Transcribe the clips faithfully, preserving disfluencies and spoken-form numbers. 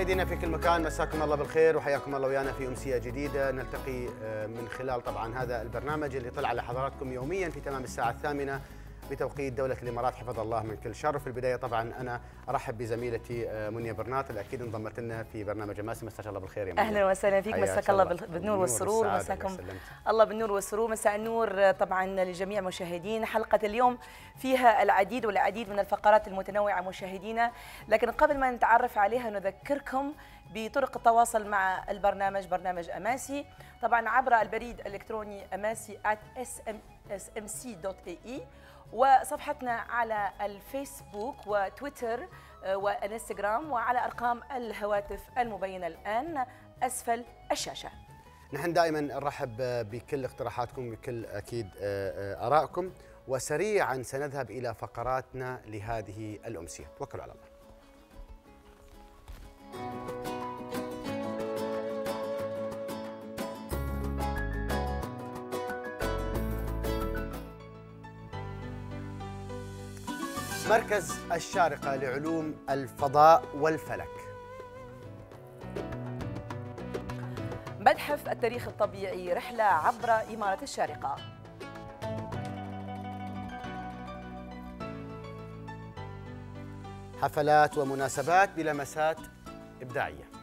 مشاهدينا في كل مكان، مساكم الله بالخير وحياكم الله ويانا في أمسية جديدة نلتقي من خلال طبعا هذا البرنامج اللي طلع على حضراتكم يوميا في تمام الساعة الثامنة بتوقيت دولة الإمارات حفظ الله من كل شر. في البداية طبعا أنا أرحب بزميلتي منيا برنات اللي أكيد انضمت لنا في برنامج أماسي. مساك الله بالخير يا منيا. أهلا وسهلا فيك، مساك الله بالنور والسرور. مساكم الله بالنور والسرور. مساء النور طبعا لجميع المشاهدين. حلقة اليوم فيها العديد والعديد من الفقرات المتنوعة مشاهدينا، لكن قبل ما نتعرف عليها نذكركم بطرق التواصل مع البرنامج، برنامج أماسي طبعا عبر البريد الإلكتروني أماسي آت إس إم سي دوت إي إي، وصفحتنا على الفيسبوك وتويتر والانستغرام، وعلى أرقام الهواتف المبينة الآن أسفل الشاشة. نحن دائما نرحب بكل اقتراحاتكم، بكل أكيد آرائكم، وسريعا سنذهب إلى فقراتنا لهذه الأمسية. توكلوا على الله. مركز الشارقة لعلوم الفضاء والفلك. متحف التاريخ الطبيعي، رحلة عبر إمارة الشارقة. حفلات ومناسبات بلمسات إبداعية.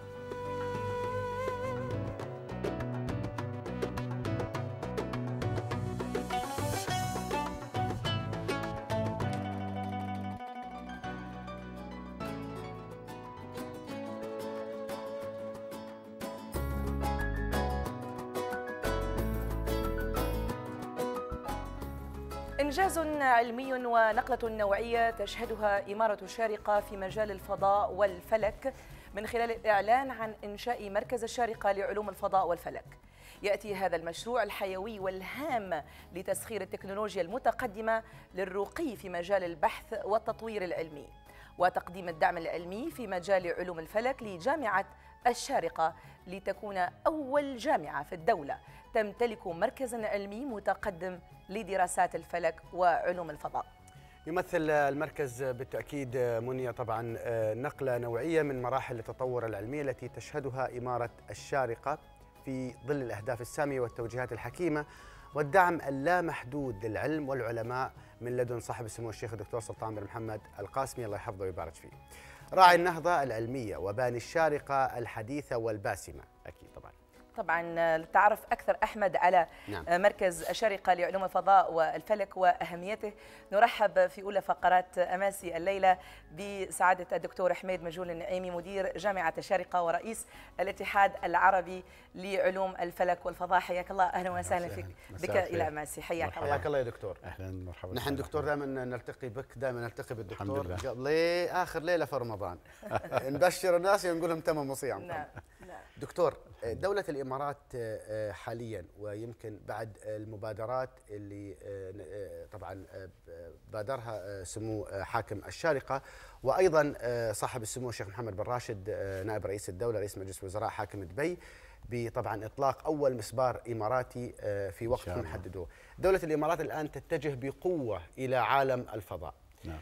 إنجاز علمي ونقلة نوعية تشهدها إمارة الشارقة في مجال الفضاء والفلك من خلال الإعلان عن إنشاء مركز الشارقة لعلوم الفضاء والفلك. يأتي هذا المشروع الحيوي والهام لتسخير التكنولوجيا المتقدمة للرقي في مجال البحث والتطوير العلمي وتقديم الدعم العلمي في مجال علوم الفلك لجامعة الشارقة، لتكون أول جامعة في الدولة تمتلك مركزاً علمي متقدم لدراسات الفلك وعلوم الفضاء. يمثل المركز بالتأكيد منيا طبعا نقلة نوعية من مراحل التطور العلمي التي تشهدها إمارة الشارقة في ظل الأهداف السامية والتوجيهات الحكيمة والدعم اللامحدود للعلم والعلماء من لدن صاحب السمو الشيخ الدكتور سلطان بن محمد القاسمي الله يحفظه ويبارك فيه، راعي النهضة العلمية وباني الشارقة الحديثة والباسمة. أكيد طبعا طبعا للتعرف أكثر أحمد على نعم. مركز الشارقة لعلوم الفضاء والفلك وأهميته، نرحب في أولى فقرات أماسي الليلة بسعادة الدكتور حميد مجهول النعيمي، مدير جامعة الشارقة ورئيس الاتحاد العربي لعلوم الفلك والفضاء. حياك الله، أهلا وسهلا فيك بك إلى أماسي. حياك الله. حياك الله يا دكتور. أهلا مرحبا. نحن دكتور دائما نلتقي بك، دائما نلتقي بالدكتور قبل آخر ليلة في رمضان نبشر الناس ونقول لهم تمام صيام. نعم. دكتور، دولة الإمارات حاليا ويمكن بعد المبادرات اللي طبعا بادرها سمو حاكم الشارقة وأيضا صاحب السمو الشيخ محمد بن راشد نائب رئيس الدولة رئيس مجلس الوزراء حاكم دبي بطبعا إطلاق أول مسبار إماراتي في وقت محددوه. دولة الإمارات الآن تتجه بقوة إلى عالم الفضاء. نعم.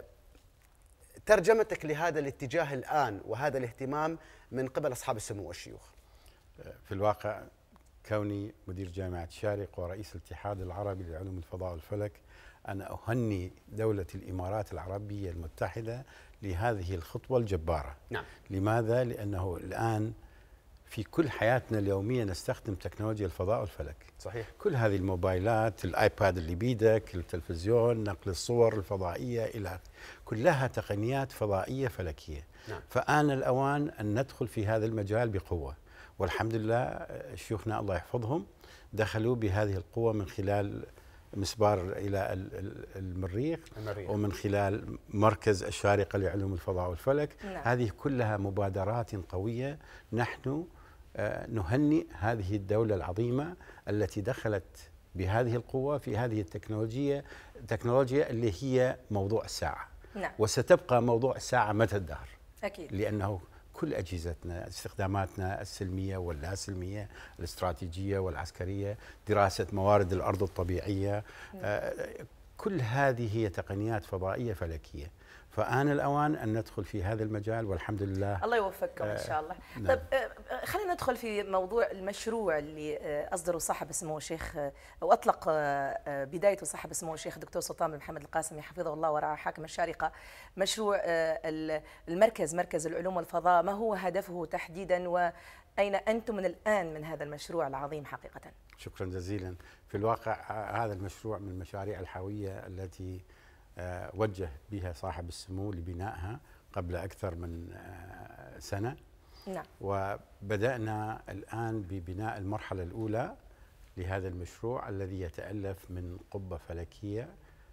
ترجمتك لهذا الاتجاه الآن وهذا الاهتمام من قبل أصحاب السمو والشيوخ؟ في الواقع كوني مدير جامعة الشارقة ورئيس الاتحاد العربي لعلوم الفضاء والفلك، أنا أهني دولة الإمارات العربية المتحدة لهذه الخطوة الجبارة. نعم. لماذا؟ لأنه الآن في كل حياتنا اليومية نستخدم تكنولوجيا الفضاء والفلك. صحيح. كل هذه الموبايلات، الآيباد اللي بيدك، التلفزيون، نقل الصور الفضائية إلى كلها تقنيات فضائية فلكية. نعم. فآن الأوان أن ندخل في هذا المجال بقوة، والحمد لله شيوخنا الله يحفظهم دخلوا بهذه القوة من خلال مسبار إلى المريخ, المريخ ومن خلال مركز الشارقة لعلوم الفضاء والفلك. نعم. هذه كلها مبادرات قوية. نحن نهنئ هذه الدولة العظيمة التي دخلت بهذه القوة في هذه التكنولوجيا التكنولوجيا اللي هي موضوع الساعة. نعم. وستبقى موضوع الساعة مدى الدهر. أكيد. لأنه كل أجهزتنا استخداماتنا السلمية واللا سلمية، الاستراتيجية والعسكرية، دراسة موارد الأرض الطبيعية، آه كل هذه هي تقنيات فضائية فلكية. فآن الأوان أن ندخل في هذا المجال والحمد لله. الله يوفقكم إن شاء الله. نعم. طيب خلينا ندخل في موضوع المشروع اللي أصدره صاحب سمو الشيخ أو أطلق بدايته صاحب سمو الشيخ الدكتور سلطان بن محمد القاسمي حفظه الله ورعاه حاكم الشارقة، مشروع المركز مركز العلوم والفضاء. ما هو هدفه تحديدا وأين أنتم من الآن من هذا المشروع العظيم حقيقة؟ شكرا جزيلا. في الواقع هذا المشروع من المشاريع الحيوية التي وجه بها صاحب السمو لبنائها قبل أكثر من سنة. نعم. وبدأنا الآن ببناء المرحلة الأولى لهذا المشروع الذي يتألف من قبة فلكية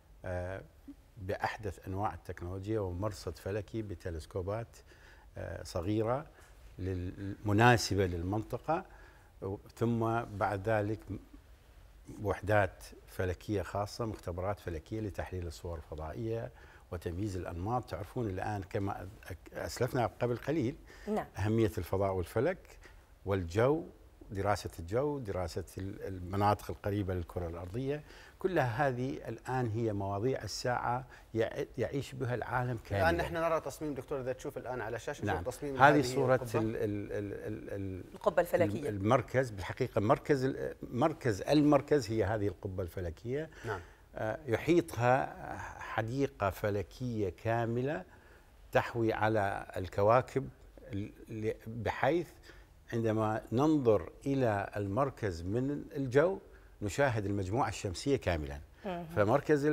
بأحدث أنواع التكنولوجيا ومرصد فلكي بتلسكوبات صغيرة مناسبة للمنطقة، ثم بعد ذلك وحدات فلكية خاصة، مختبرات فلكية لتحليل الصور الفضائية وتمييز الأنماط. تعرفون الآن كما أسلفنا قبل قليل نعم. أهمية الفضاء والفلك والجو، دراسة الجو، دراسة المناطق القريبة للكرة الأرضية، كلها هذه الآن هي مواضيع الساعة يعيش بها العالم كاملا. الآن نحن نرى تصميم دكتور إذا تشوف الآن على شاشة نعم. تصميم هذه صورة ال ال ال ال القبة الفلكية. المركز بالحقيقة مركز مركز المركز هي هذه القبة الفلكية. نعم. يحيطها حديقة فلكية كاملة تحوي على الكواكب، بحيث عندما ننظر إلى المركز من الجو نشاهد المجموعة الشمسية كاملا. فمركز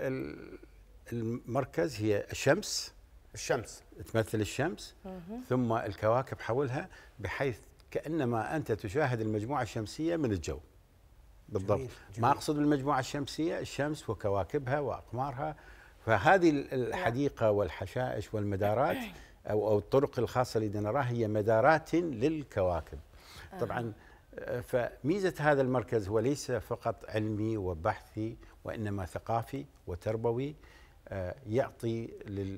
المركز هي الشمس الشمس تمثل الشمس، ثم الكواكب حولها، بحيث كأنما أنت تشاهد المجموعة الشمسية من الجو بالضبط. جميل. جميل. ما أقصد بالمجموعة الشمسية الشمس وكواكبها وأقمارها. فهذه الحديقة والحشائش والمدارات أو أو الطرق الخاصة اللي نراها هي مدارات للكواكب. طبعا فميزة هذا المركز هو ليس فقط علمي وبحثي، وإنما ثقافي وتربوي، يعطي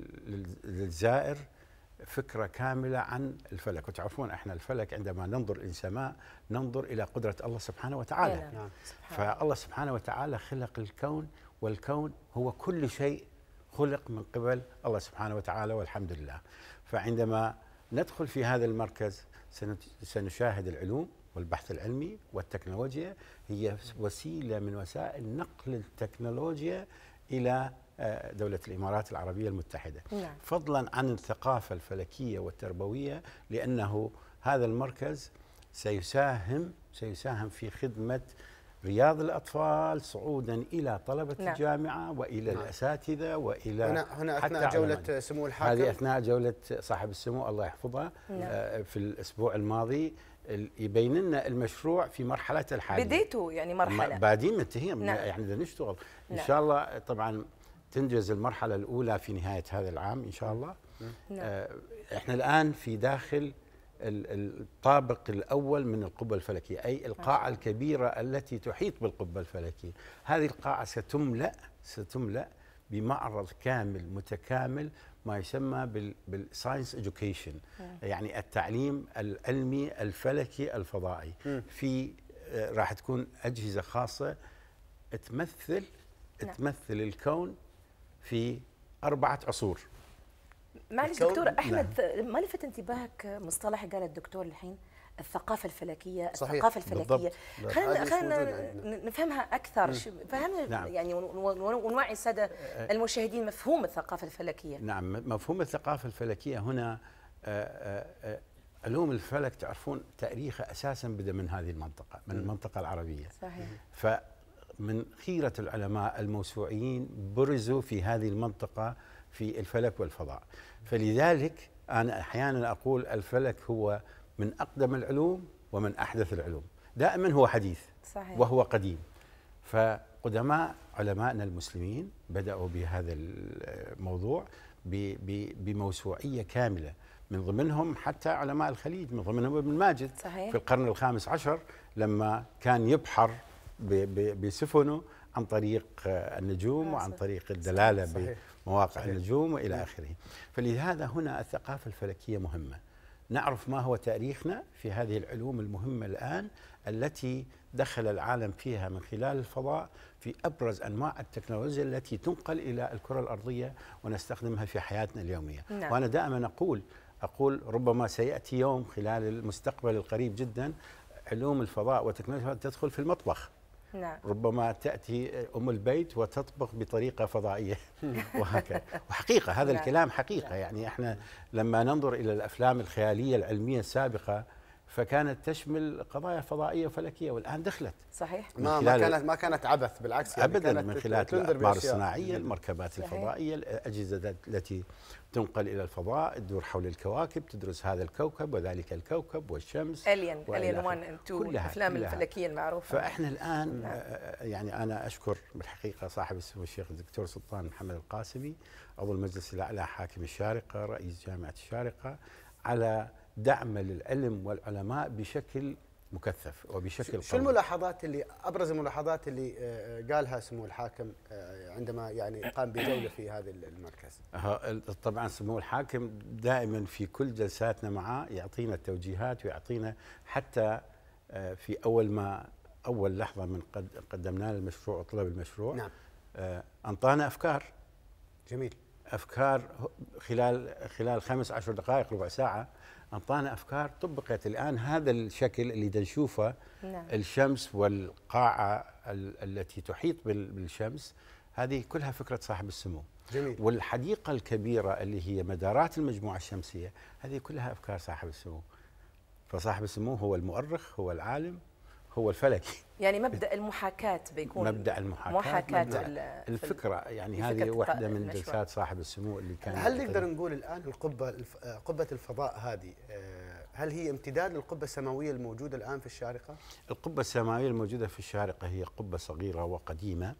للزائر فكرة كاملة عن الفلك. وتعرفون احنا الفلك عندما ننظر إلى السماء ننظر إلى قدرة الله سبحانه وتعالى. نعم. فالله سبحانه وتعالى خلق الكون، والكون هو كل شيء خلق من قبل الله سبحانه وتعالى والحمد لله. فعندما ندخل في هذا المركز سنشاهد العلوم والبحث العلمي والتكنولوجيا، هي وسيلة من وسائل نقل التكنولوجيا إلى دولة الإمارات العربية المتحدة. نعم. فضلا عن الثقافة الفلكية والتربوية، لأنه هذا المركز سيساهم سيساهم في خدمة رياض الأطفال صعودا إلى طلبة نعم. الجامعة وإلى نعم. الأساتذة وإلى هنا هنا أثناء جولة سمو الحاكم. هذه أثناء جولة صاحب السمو الله يحفظها نعم. في الأسبوع الماضي يبين لنا المشروع في مرحلته الحالية. بديته يعني مرحلة بعدين منتهين نعم. يعني بدنا نشتغل إن نعم. شاء الله. طبعا تنجز المرحلة الأولى في نهاية هذا العام إن شاء الله. نعم. آه إحنا الآن في داخل الطابق الأول من القبة الفلكية، أي القاعة الكبيرة التي تحيط بالقبة الفلكية. هذه القاعة ستملأ ستملأ بمعرض كامل متكامل، ما يسمى بالساينس إديوكيشن، يعني التعليم العلمي الفلكي الفضائي. في راح تكون أجهزة خاصة تمثل نعم. تمثل الكون في أربعة عصور. معلش دكتور أحمد، نعم. ما لفت انتباهك مصطلح قال الدكتور الحين الثقافة الفلكية؟ صحيح. الثقافة الفلكية خلينا خلينا نفهمها أكثر. فهمنا نعم. يعني ونوعي السادة المشاهدين مفهوم الثقافة الفلكية. نعم، مفهوم الثقافة الفلكية هنا علوم الفلك تعرفون تاريخه أساسا بدأ من هذه المنطقة، من المنطقة العربية. صحيح. فمن خيرة العلماء الموسوعيين برزوا في هذه المنطقة في الفلك والفضاء. فلذلك أنا أحيانا أقول الفلك هو من أقدم العلوم ومن أحدث العلوم، دائما هو حديث. صحيح. وهو قديم. فقدماء علمائنا المسلمين بدأوا بهذا الموضوع بموسوعية كاملة، من ضمنهم حتى علماء الخليج، من ضمنهم ابن ماجد. صحيح. في القرن الخامس عشر لما كان يبحر بسفنه عن طريق النجوم وعن طريق الدلالة صحيح. بمواقع صحيح. النجوم وإلى آخره. فلهذا هنا الثقافة الفلكية مهمة. نعرف ما هو تاريخنا في هذه العلوم المهمة الآن التي دخل العالم فيها من خلال الفضاء في أبرز أنواع التكنولوجيا التي تنقل إلى الكرة الأرضية ونستخدمها في حياتنا اليومية. نعم. وأنا دائما أقول أقول ربما سيأتي يوم خلال المستقبل القريب جدا علوم الفضاء وتكنولوجيا تدخل في المطبخ. نعم. ربما تأتي أم البيت وتطبخ بطريقة فضائية وهكذا. وحقيقة هذا نعم. الكلام حقيقة. يعني احنا لما ننظر إلى الأفلام الخيالية العلمية السابقة فكانت تشمل قضايا فضائية وفلكية والآن دخلت. صحيح. ما, ما كانت ما كانت عبث، بالعكس يعني أبدا، من خلال الأقمار الصناعية، المركبات صحيح. الفضائية، الأجهزة التي تنقل إلى الفضاء، تدور حول الكواكب، تدرس هذا الكوكب وذلك الكوكب والشمس. ألين ألين واحد أند تو، الأفلام الفلكية المعروفة. فإحنا الآن نعم. يعني أنا أشكر بالحقيقة صاحب السمو الشيخ الدكتور سلطان محمد القاسمي عضو المجلس الأعلى حاكم الشارقة رئيس جامعة الشارقة على دعم للعلم والعلماء بشكل مكثف وبشكل قوي. شو الملاحظات اللي ابرز الملاحظات اللي قالها سمو الحاكم عندما يعني قام بجوله في هذا المركز؟ طبعا سمو الحاكم دائما في كل جلساتنا معه يعطينا التوجيهات ويعطينا حتى في اول ما اول لحظه من قد قدمنا له المشروع وطلب المشروع. نعم. انطانا افكار. جميل. افكار خلال خلال خمس عشر دقائق ربع ساعه أعطانا أفكار طبقت الآن. هذا الشكل اللي نشوفه نعم. الشمس والقاعة التي تحيط بالشمس هذه كلها فكرة صاحب السمو. جميل. والحديقة الكبيرة اللي هي مدارات المجموعة الشمسية هذه كلها أفكار صاحب السمو. فصاحب السمو هو المؤرخ، هو العالم، هو الفلكي. يعني مبدأ المحاكاة بيكون مبدأ المحاكاة، محاكاة مبدأ الفكرة. يعني هذه واحدة من جلسات صاحب السمو اللي كان. هل نقدر نقول الآن القبة قبة الفضاء هذه هل هي امتداد للقبة السماوية الموجودة الآن في الشارقة؟ القبة السماوية الموجودة في الشارقة هي قبة صغيرة وقديمة.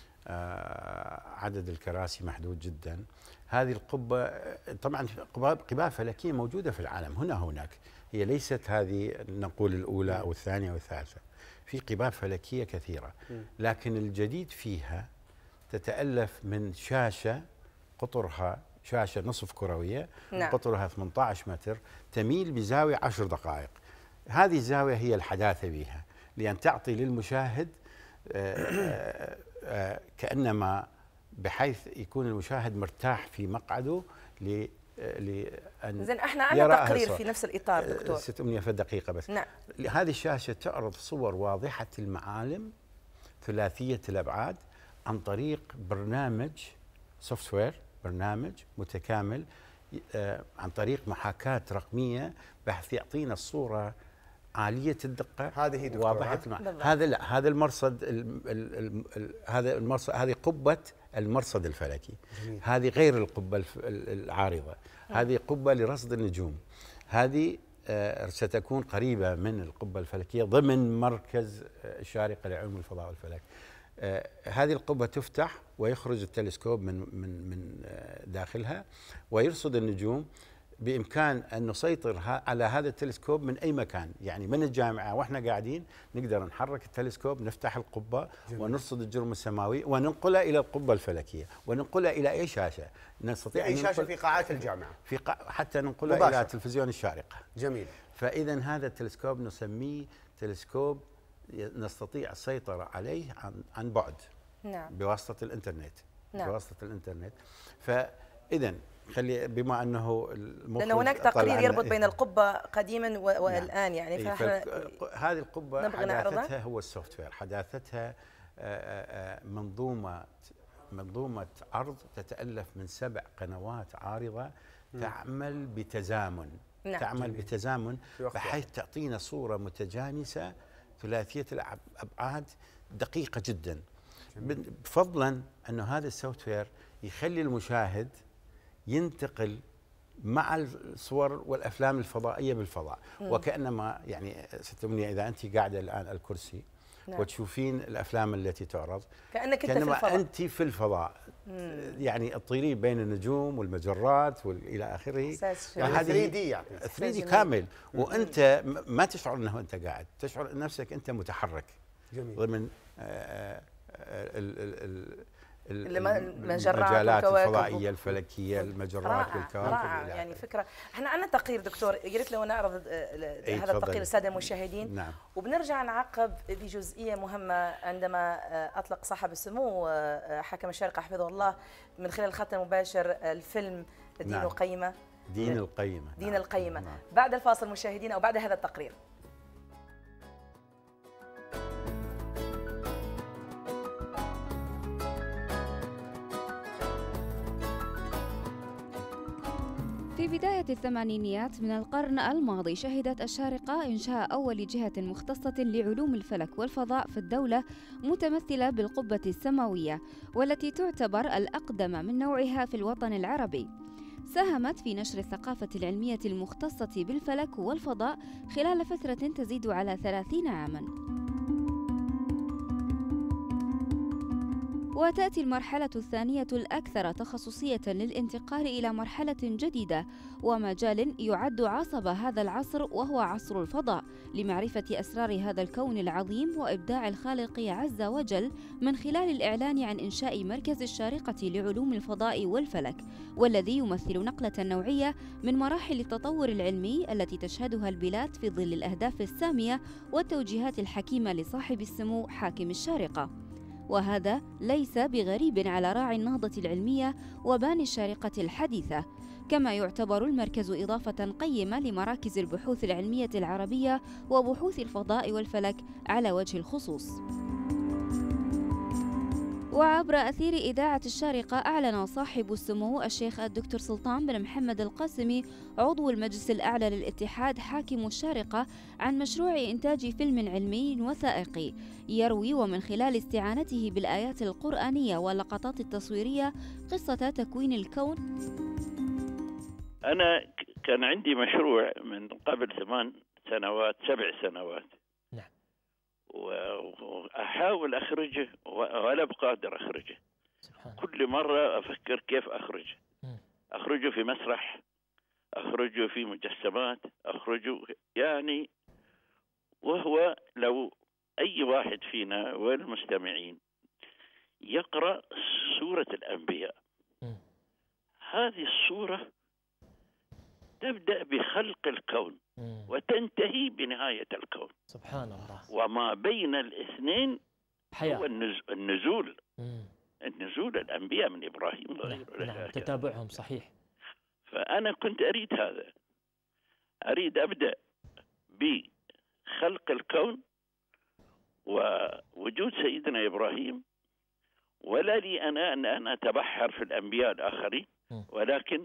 آه عدد الكراسي محدود جدا. هذه القبة طبعا قباب فلكية موجودة في العالم هنا هناك، هي ليست هذه نقول الأولى أو الثانية أو الثالثة. في قباب فلكية كثيرة، لكن الجديد فيها تتألف من شاشة قطرها شاشة نصف كروية. نعم. قطرها ثمانية عشر متر تميل بزاوية عشر دقائق. هذه الزاوية هي الحداثة بها لأن تعطي للمشاهد آآ آآ كأنما بحيث يكون المشاهد مرتاح في مقعده ل لأن زين احنا عندنا تقرير في نفس الإطار دكتور. ست أمنية في دقيقة بس. نعم. هذه الشاشة تعرض صور واضحة المعالم ثلاثية الأبعاد عن طريق برنامج سوفت وير، برنامج متكامل عن طريق محاكاة رقمية بحيث يعطينا الصورة عالية الدقة. هذه واضحة هذا لا هذا المرصد هذا المرصد هذه قبة المرصد الفلكي. جميل. هذه غير القبة العارضة. م. هذه قبة لرصد النجوم. هذه آه ستكون قريبة من القبة الفلكية ضمن مركز آه الشارقة لعلوم الفضاء والفلك. آه هذه القبة تفتح ويخرج التلسكوب من من من آه داخلها ويرصد النجوم. بإمكان أن نسيطر على هذا التلسكوب من أي مكان، يعني من الجامعة وإحنا قاعدين نقدر نحرك التلسكوب، نفتح القبة. جميل. ونرصد الجرم السماوي وننقله إلى القبة الفلكية وننقله إلى أي شاشة نستطيع. أي شاشة في قاعات الجامعة في قا... حتى ننقله مباشر. إلى تلفزيون الشارقة. جميل. فإذا هذا التلسكوب نسميه تلسكوب نستطيع السيطرة عليه عن عن بعد. نعم. بواسطة الإنترنت. نعم. بواسطة الإنترنت. فإذا خلي بما انه لأن هناك تقرير يربط بين القبه قديما والان. يعني إيه هذه القبه حداثتها هو السوفت وير، حداثتها منظومه منظومه عرض تتالف من سبع قنوات عارضه تعمل بتزامن. نعم. تعمل بتزامن بحيث تعطينا صوره متجانسه ثلاثيه الابعاد دقيقه جدا. فضلا انه هذا السوفت وير يخلي المشاهد ينتقل مع الصور والافلام الفضائيه بالفضاء. مم. وكانما يعني ست أمنية اذا انت قاعده الان على الكرسي. نعم. وتشوفين الافلام التي تعرض كانك انت في الفضاء. انت في الفضاء. مم. يعني تطيرين بين النجوم والمجرات والى اخره. يعني ثري دي يعني ثري دي كامل. مم. وانت ما تشعر انه انت قاعد، تشعر نفسك انت متحرك. جميل. ضمن آآ آآ ال ال ال المجالات الفضائيه الفلكيه، المجرات والكواكب. رائع، يعني فكره. احنا عندنا تقرير دكتور، يا ريت لو نعرض هذا التقرير للساده المشاهدين. نعم. وبنرجع نعقب بجزئيه مهمه عندما اطلق صاحب السمو حاكم الشارقه حفظه الله من خلال الخط المباشر الفيلم دين نعم. القيمه دين القيمه دين نعم. القيمه. نعم. بعد الفاصل مشاهدينا او بعد هذا التقرير. في بداية الثمانينيات من القرن الماضي شهدت الشارقة إنشاء أول جهة مختصة لعلوم الفلك والفضاء في الدولة، متمثلة بالقبة السماوية، والتي تعتبر الأقدم من نوعها في الوطن العربي. ساهمت في نشر الثقافة العلمية المختصة بالفلك والفضاء خلال فترة تزيد على ثلاثين عاماً. وتأتي المرحلة الثانية الأكثر تخصصية للانتقال إلى مرحلة جديدة ومجال يعد عصب هذا العصر، وهو عصر الفضاء، لمعرفة أسرار هذا الكون العظيم وإبداع الخالق عز وجل من خلال الإعلان عن إنشاء مركز الشارقة لعلوم الفضاء والفلك، والذي يمثل نقلة نوعية من مراحل التطور العلمي التي تشهدها البلاد في ظل الأهداف السامية والتوجيهات الحكيمة لصاحب السمو حاكم الشارقة. وهذا ليس بغريب على راعي النهضة العلمية وباني الشارقة الحديثة، كما يعتبر المركز إضافة قيمة لمراكز البحوث العلمية العربية وبحوث الفضاء والفلك على وجه الخصوص. وعبر أثير إذاعة الشارقة أعلن صاحب السمو الشيخ الدكتور سلطان بن محمد القاسمي عضو المجلس الأعلى للاتحاد حاكم الشارقة عن مشروع إنتاج فيلم علمي وثائقي يروي ومن خلال استعانته بالآيات القرآنية واللقطات التصويرية قصة تكوين الكون. أنا كان عندي مشروع من قبل ثمان سنوات سبع سنوات وأحاول أخرجه ولا بقادر أخرجه. سبحان. كل مرة أفكر كيف أخرجه أخرجه في مسرح، أخرجه في مجسمات، أخرجه يعني. وهو لو أي واحد فينا والمستمعين يقرأ سورة الأنبياء، م. هذه السورة تبدأ بخلق الكون م. وتنتهي بنهاية الكون. سبحان الله. وما بين الاثنين حياة. هو النزول م. النزول الأنبياء من إبراهيم وغيره. نعم. نعم. تتابعهم صحيح. فأنا كنت أريد هذا، أريد أبدأ بخلق الكون ووجود سيدنا إبراهيم، ولا لي أنا أن أنا أتبحر في الأنبياء الآخرين، ولكن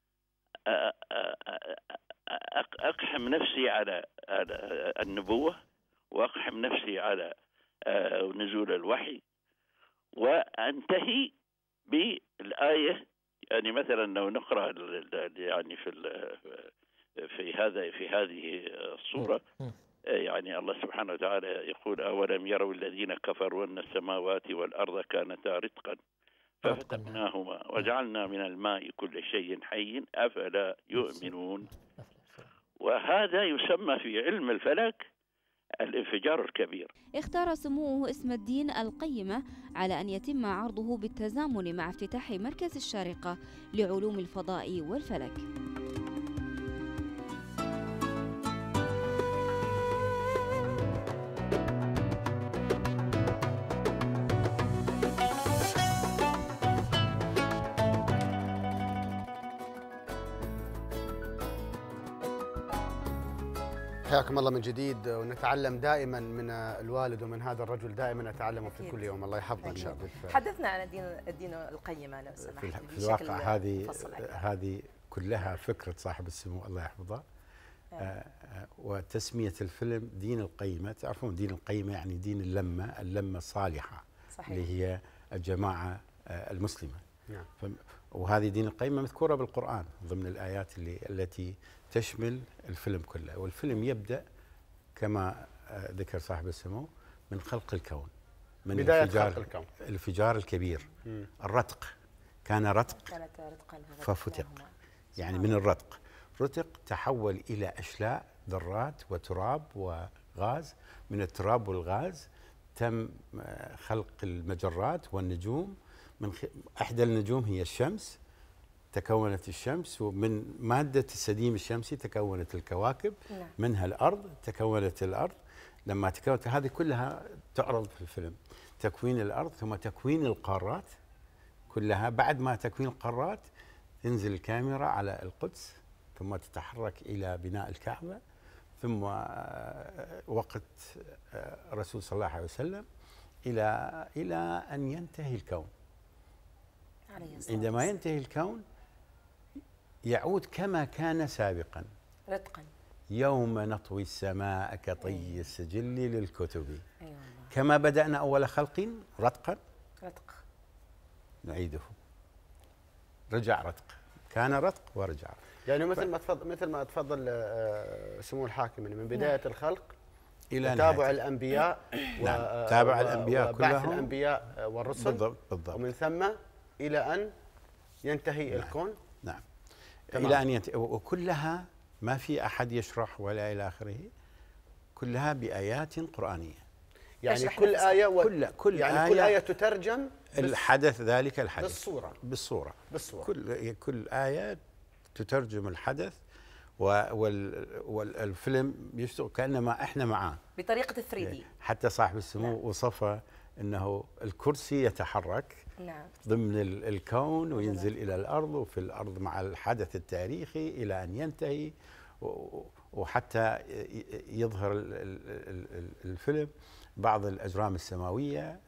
أقحم نفسي على النبوة، وأقحم نفسي على نزول الوحي، وأنتهي بالآية. يعني مثلا لو نقرأ يعني في في هذا في هذه الصورة، يعني الله سبحانه وتعالى يقول: أولم يروا الذين كفروا أن السماوات والأرض كانتا رتقا ففتقناهما وجعلنا من الماء كل شيء حي أفلا يؤمنون. وهذا يسمى في علم الفلك الانفجار الكبير. اختار سموه اسم الدين القيمة على أن يتم عرضه بالتزامن مع افتتاح مركز الشارقة لعلوم الفضاء والفلك. حياكم الله من جديد، ونتعلم دائما من الوالد ومن هذا الرجل، دائما نتعلم في كل يوم. الله يحفظه ان شاء الله. حدثنا عن الدين الدين القيمه لو سمحت. في, في الواقع هذه هذه كلها فكره صاحب السمو الله يحفظه. آه وتسميه الفيلم دين القيمه، تعرفون دين القيمه يعني دين اللمه، اللمه الصالحه. صحيح. اللي هي الجماعه آه المسلمه. نعم. وهذه دين القيمه مذكوره بالقران ضمن الايات اللي التي تشمل الفيلم كله. والفيلم يبدأ كما ذكر صاحب السمو من خلق الكون، من بداية خلق الكون، الانفجار الكبير. مم. الرتق، كان رتق ففتق، يعني من الرتق رتق تحول إلى أشلاء ذرات وتراب وغاز. من التراب والغاز تم خلق المجرات والنجوم، من خ... احدى النجوم هي الشمس، تكونت الشمس، ومن ماده السديم الشمسي تكونت الكواكب. نعم. منها الارض، تكونت الارض. لما تكونت هذه كلها تعرض في الفيلم، تكوين الارض ثم تكوين القارات كلها. بعد ما تكوين القارات تنزل الكاميرا على القدس، ثم تتحرك الى بناء الكعبه، ثم وقت الرسول صلى الله عليه وسلم الى الى ان ينتهي الكون. عندما ينتهي الكون يعود كما كان سابقا رتقا، يوم نطوي السماء كطي السجل للكتب. أيوة. كما بدأنا أول خلق رتقا رتق نعيده. رجع رتق، كان رتق ورجع. يعني مثل ما تفضل مثل ما تفضل سمو الحاكم من بداية الخلق إلى تابع الأنبياء نعم. تابع الأنبياء وبعث الأنبياء والرسل بالضبط بالضبط، ومن ثم إلى أن ينتهي نعم. الكون. نعم. تمام. إلى أن ينتهي، وكلها ما في أحد يشرح ولا إلى آخره، كلها بآيات قرآنية. يعني كل آية و... كل كل يعني آية كل آية تترجم الحدث، ذلك الحدث بالصورة بالصورة بالصورة كل كل آية تترجم الحدث، وال والفيلم يشتغل كأنما احنا معاه بطريقة ثري دي. حتى صاحب السمو نعم. وصفه انه الكرسي يتحرك نعم. ضمن الكون وينزل الى الارض، وفي الارض مع الحدث التاريخي الى ان ينتهي، وحتى يظهر الفيلم بعض الاجرام السماويه،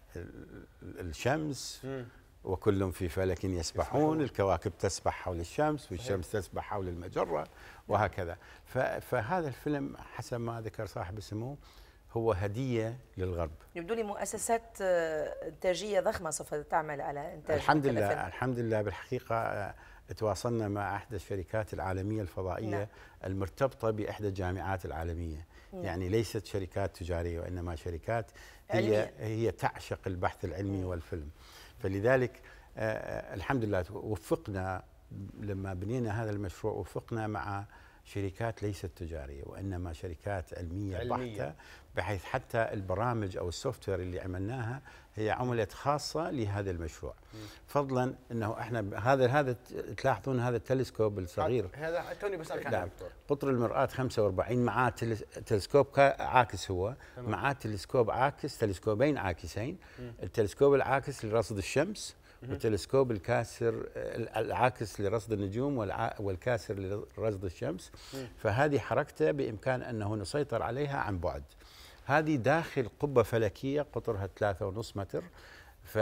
الشمس م. وكل في فلك يسبحون، الكواكب تسبح حول الشمس والشمس تسبح حول المجرة وهكذا. فهذا الفيلم حسب ما ذكر صاحب السمو هو هدية للغرب. يبدو لي مؤسسات إنتاجية ضخمة سوف تعمل على إنتاج الحمد لله فيلم. الحمد لله بالحقيقة تواصلنا مع إحدى الشركات العالمية الفضائية نعم. المرتبطة بإحدى الجامعات العالمية. نعم. يعني ليست شركات تجارية وإنما شركات هي علمية. هي تعشق البحث العلمي نعم. والفيلم. فلذلك آه الحمد لله وفقنا لما بنينا هذا المشروع، وفقنا مع شركات ليست تجارية وإنما شركات علمية, علمية بحتة، بحيث حتى البرامج أو السوفت وير اللي عملناها هي عملت خاصة لهذا المشروع. م. فضلا أنه احنا هذا هذا تلاحظون هذا التلسكوب الصغير هذا توني بسألك عنه دكتور. قطر المرآة خمسة وأربعين، معاه تلسكوب عاكس، هو معاه تلسكوب عاكس، تلسكوبين عاكسين. م. التلسكوب العاكس لرصد الشمس، والتلسكوب الكاسر العاكس لرصد النجوم والكاسر لرصد الشمس. فهذه حركته بإمكان أنه نسيطر عليها عن بعد. هذه داخل قبة فلكية قطرها ثلاثة ونص متر. ف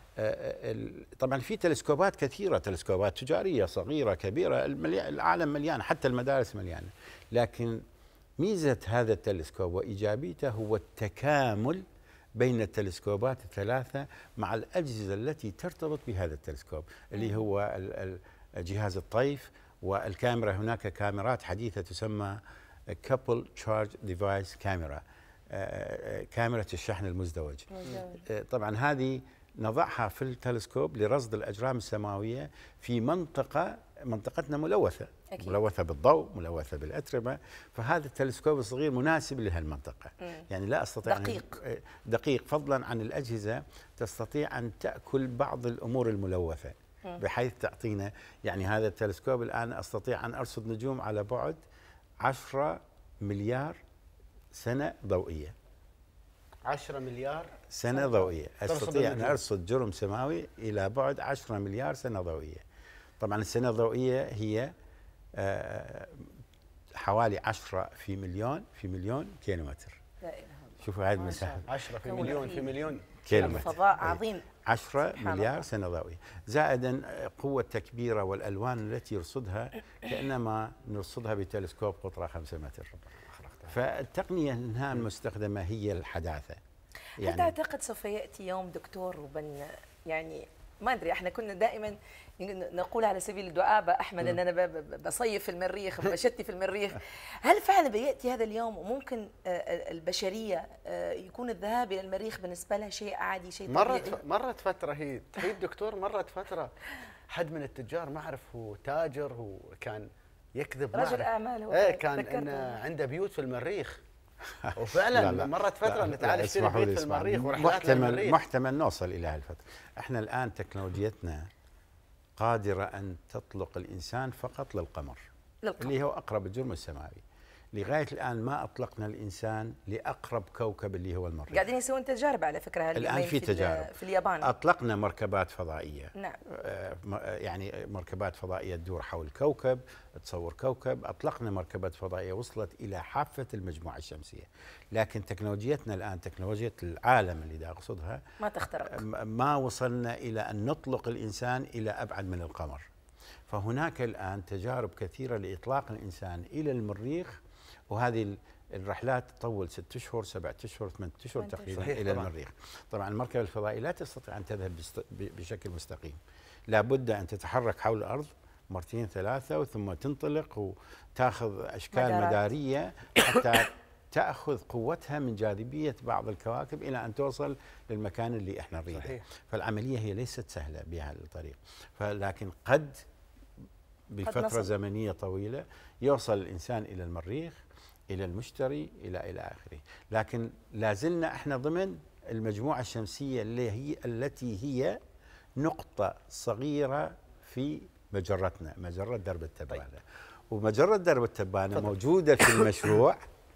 طبعا في تلسكوبات كثيرة، تلسكوبات تجارية صغيرة كبيرة، العالم مليان، حتى المدارس مليانة. لكن ميزة هذا التلسكوب وإيجابيته هو التكامل بين التلسكوبات الثلاثة مع الأجهزة التي ترتبط بهذا التلسكوب، اللي هو جهاز الطيف والكاميرا. هناك كاميرات حديثة تسمى couple charge device كاميرا، كاميرا الشحن المزدوج. طبعا هذه نضعها في التلسكوب لرصد الأجرام السماوية في منطقة منطقتنا ملوثة. أكيد. ملوثة بالضوء، ملوثة بالأتربة، فهذا التلسكوب الصغير مناسب لهالمنطقة. مم. يعني لا أستطيع دقيق أن دقيق فضلا عن الأجهزة تستطيع أن تأكل بعض الأمور الملوثة. مم. بحيث تعطينا، يعني هذا التلسكوب الآن أستطيع أن أرصد نجوم على بعد عشرة مليار سنة ضوئية. عشرة مليار سنة ضوئية أستطيع أن أرصد جرم سماوي إلى بعد عشرة مليار سنة ضوئية. طبعا السنة الضوئية هي حوالي عشرة في مليون في مليون كيلومتر. شوفوا هذه المساحة، عشرة في مليون في مليون كيلومتر. فضاء عظيم، عشرة مليار سنة ضوئية، زائدا قوة تكبيرة والألوان التي يرصدها كأنما نرصدها بتلسكوب قطره خمسة متر. فالتقنية انها المستخدمة هي الحداثة. يعني هل تعتقد سوف يأتي يوم دكتور وبن يعني ما ادري، احنا كنا دائما نقول على سبيل الدعابه احمد ان انا بصيف في المريخ بشتي في المريخ، هل فعلا بياتي هذا اليوم وممكن البشريه يكون الذهاب الى المريخ بالنسبه لها شيء عادي، شيء طبيعي؟ مرت مرت فتره، هي هي الدكتور مرت فتره حد من التجار ما اعرف هو تاجر، هو كان يكذب، رجل اعمال هو، ايه كان إن عنده بيوت في المريخ، وفعلا لا لا مرت فتره ان تعال اشتري بيت في المريخ ورحلات محتمل للمريخ. محتمل نوصل الى هالفتره. احنا الان تكنولوجيتنا قادره ان تطلق الانسان فقط للقمر، للقمر. اللي هو اقرب الجرم السماوي. لغايه الان ما اطلقنا الانسان لاقرب كوكب اللي هو المريخ. قاعدين يسوون تجارب على فكره الان في تجارب في اليابان. اطلقنا مركبات فضائيه. نعم. يعني مركبات فضائيه تدور حول كوكب، تصور كوكب. اطلقنا مركبات فضائيه وصلت الى حافه المجموعه الشمسيه، لكن تكنولوجيتنا الان، تكنولوجيا العالم اللي دا اقصدها، ما تخترق. ما وصلنا الى ان نطلق الانسان الى ابعد من القمر. فهناك الان تجارب كثيره لاطلاق الانسان الى المريخ، وهذه الرحلات تطول ست اشهر سبعة اشهر ثمانية اشهر تقريبا الى طبعا. المريخ. طبعا المركبه الفضائيه لا تستطيع ان تذهب بشكل مستقيم، لابد ان تتحرك حول الارض مرتين ثلاثه وثم تنطلق وتاخذ اشكال مدارات. مداريه حتى تاخذ قوتها من جاذبيه بعض الكواكب الى ان توصل للمكان اللي احنا نريده. فالعمليه هي ليست سهله بهذا الطريق، فلكن قد بفتره زمنيه طويله يوصل الانسان الى المريخ، الى المشتري، الى الى اخره. لكن لا زلنا احنا ضمن المجموعه الشمسيه اللي هي التي هي نقطه صغيره في مجرتنا، مجره درب التبانه. طيب. ومجره درب التبانه طبعا. موجوده في المشروع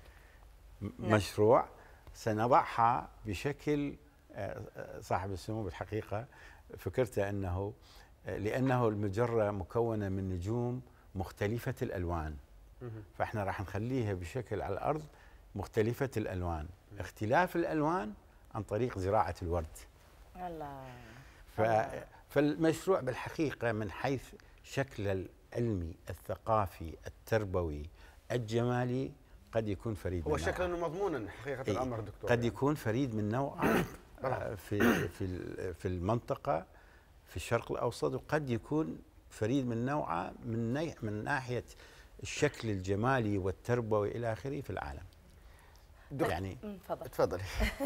مشروع سنضعها بشكل صاحب السمو بالحقيقه فكرته انه لانه المجره مكونه من نجوم مختلفه الالوان، فاحنا راح نخليها بشكل على الارض مختلفه الالوان، اختلاف الالوان عن طريق زراعه الورد. الله. ف... فالمشروع بالحقيقه من حيث شكله العلمي، الثقافي، التربوي، الجمالي قد يكون فريد. هو شكله مضمونا حقيقه إيه؟ الامر دكتور قد يعني. يكون فريد من نوعه في في في المنطقه في الشرق الاوسط، وقد يكون فريد من نوعه من من ناحيه الشكل الجمالي والتربوي الى اخره في العالم. يعني تفضلي.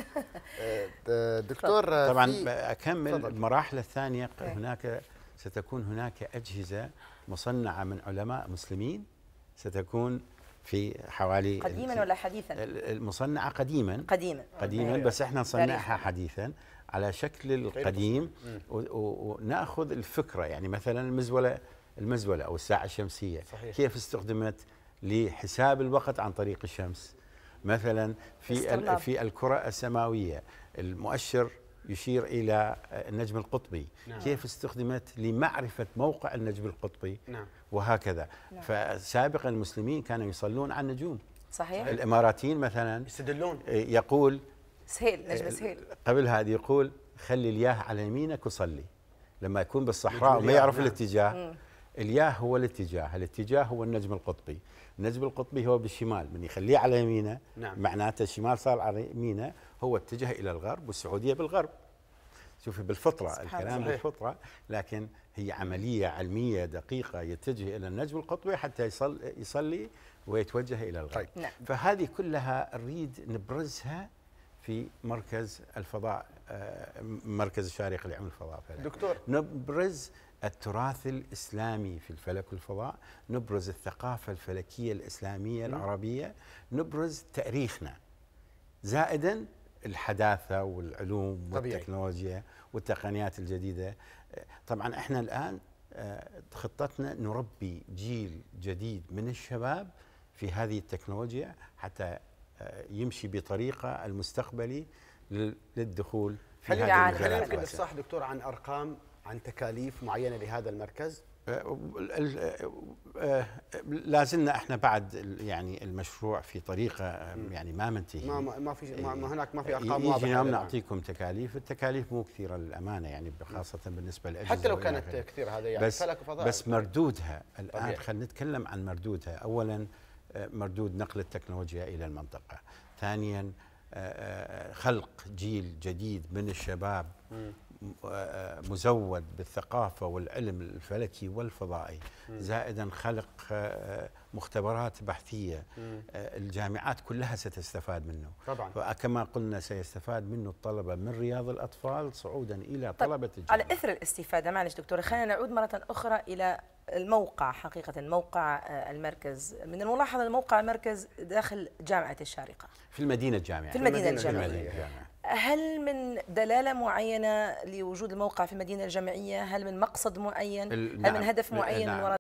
دكتور طبعا اكمل المراحل الثانيه. هناك ستكون هناك اجهزه مصنعه من علماء مسلمين، ستكون في حوالي قديما ولا حديثا؟ المصنعه قديما قديما قديما بس احنا نصنعها حديثا على شكل القديم، وناخذ الفكره. يعني مثلا المزوله المزوله او الساعه الشمسيه صحيح. كيف استخدمت لحساب الوقت عن طريق الشمس. مثلا في في الكره السماويه المؤشر يشير الى النجم القطبي. نعم. كيف استخدمت لمعرفه موقع النجم القطبي. نعم. وهكذا. نعم. فسابقا المسلمين كانوا يصلون على النجوم. صحيح. الاماراتيين مثلا يستدلون، يقول سهيل نجم سهيل قبل هذه يقول خلي الياه على يمينك وصلي. لما يكون بالصحراء وما يعرف نعم. الاتجاه مم. الياه هو الاتجاه، الاتجاه هو النجم القطبي، النجم القطبي هو بالشمال، من يخليه على يمينه نعم. معناته الشمال صار على يمينه، هو اتجه الى الغرب والسعوديه بالغرب. شوفي بالفطره الكلام بالفطره، لكن هي عمليه علميه دقيقه يتجه الى النجم القطبي حتى يصلي, يصلي ويتوجه الى الغرب. نعم. فهذه كلها نريد نبرزها في مركز الفضاء، مركز الشارقي لعلوم الفضاء. دكتور نبرز التراث الإسلامي في الفلك والفضاء، نبرز الثقافة الفلكية الإسلامية العربية، نبرز تاريخنا، زائدا الحداثة والعلوم طبيعي. والتكنولوجيا والتقنيات الجديدة. طبعا احنا الآن خطتنا نربي جيل جديد من الشباب في هذه التكنولوجيا حتى يمشي بطريقة المستقبلي للدخول في هذا المجال. هل يمكن الصح دكتور عن أرقام، عن تكاليف معينة لهذا المركز؟ لا زلنا احنا بعد يعني المشروع في طريقه يعني ما منتهي، ما ما في ما هناك ما في ارقام واضحه. يجي يوم نعطيكم تكاليف، التكاليف مو كثيره للامانه يعني خاصه بالنسبه للاجهزه حتى لو كانت كثير هذا يعني بس فلك وفضاء، بس مردودها الان خلينا نتكلم عن مردودها. اولا مردود نقل التكنولوجيا الى المنطقه، ثانيا خلق جيل جديد من الشباب م. مزود بالثقافة والعلم الفلكي والفضائي، زائدا خلق مختبرات بحثية الجامعات كلها ستستفاد منه طبعا. وكما قلنا سيستفاد منه الطلبة من رياض الأطفال صعودا إلى طلبة الجامعة. على إثر الاستفادة، معلش دكتورة خلينا نعود مرة أخرى إلى الموقع حقيقة موقع المركز، من الملاحظ أن موقع المركز داخل جامعة الشارقة في المدينة الجامعية في المدينة الجامعية. الجامعية. هل من دلالة معينة لوجود الموقع في المدينة الجامعية؟ هل من مقصد معين؟ هل نعم. من هدف معين نعم. من وراء